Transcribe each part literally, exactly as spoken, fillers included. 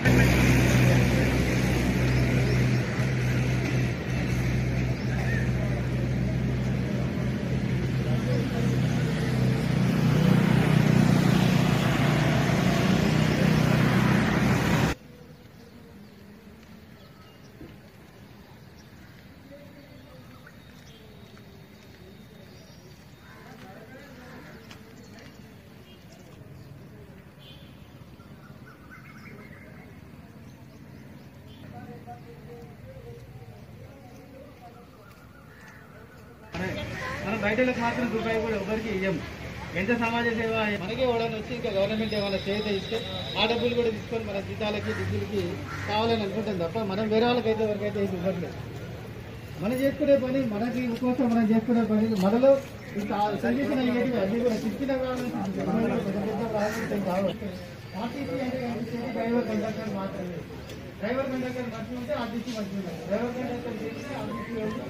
మనం బయటలకు మాత్రం రూపాయి కూడా ఎవరికి ఇవ్వము. ఎంత సమాజ సేవ మనకే ఎవరైనా వచ్చి ఇంకా గవర్నమెంట్ ఏమైనా చేత ఇస్తే ఆ డబ్బులు కూడా తీసుకొని మన జీతాలకి డిగ్రీలకి కావాలని అనుకుంటాం తప్ప మనం వేరే వాళ్ళకైతే ఎవరికైతే ఇది ఇవ్వట్లేదు. మనం చేసుకునే పని మనకి కోసం మనం చేసుకునే పని మనలో సర్వీస్ అయ్యేది అన్ని కూడా శిక్షణ కావాలంటే ఆర్టీసీ అంటే డ్రైవర్ కండక్టర్ మాత్రమే. డ్రైవర్ కండక్టర్ మంచిగా ఉంటే ఆర్టీసీ మంచిగా ఉంటుంది. డ్రైవర్ కండక్టర్ చేస్తే ఆర్టీసీ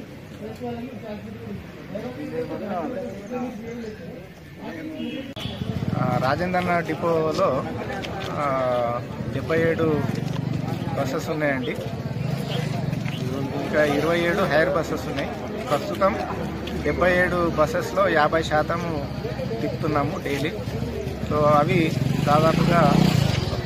రాజేంద్ర డిపోలో డెబ్బై ఏడు బస్సెస్ ఉన్నాయండి. ఇంకా ఇరవై ఏడు హైర్ బస్సెస్ ఉన్నాయి. ప్రస్తుతం డెబ్బై ఏడు బస్సెస్లో యాభై శాతం తిప్పుతున్నాము డైలీ. సో అవి దాదాపుగా ఒక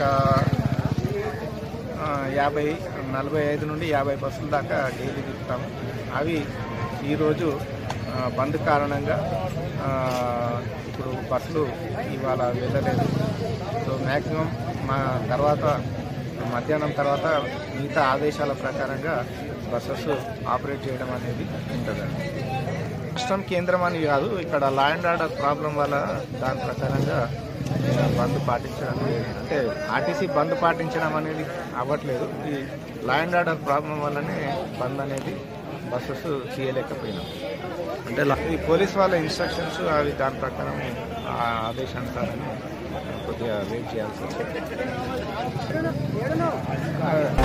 యాభై నలభై ఐదు నుండి యాభై బస్సుల దాకా డైలీ తిప్పుతాము. అవి ఈరోజు బంద్ కారణంగా ఇప్పుడు బస్సులు ఇవాళ వెళ్ళలేదు. సో మ్యాక్సిమం మా తర్వాత మధ్యాహ్నం తర్వాత మిగతా ఆదేశాల ప్రకారంగా బస్సెస్ ఆపరేట్ చేయడం అనేది ఉంటుందండి. రాష్ట్రం కేంద్రం అని కాదు, ఇక్కడ లా అండ్ ఆర్డర్ ప్రాబ్లం వల్ల దాని ప్రకారంగా బంద్ పాటించడం అంటే ఆర్టీసీ బంద్ పాటించడం అనేది అవ్వట్లేదు. ఈ లా అండ్ ఆర్డర్ ప్రాబ్లం వల్లనే బంద్ అనేది బస్సెస్ చేయలేకపోయినాం. అంటే ఈ పోలీస్ వాళ్ళ ఇన్స్ట్రక్షన్స్ అవి దాని ప్రకారం ఆదేశానుసారమే కొద్దిగా వెయిట్ చేయాల్సి వస్తుంది.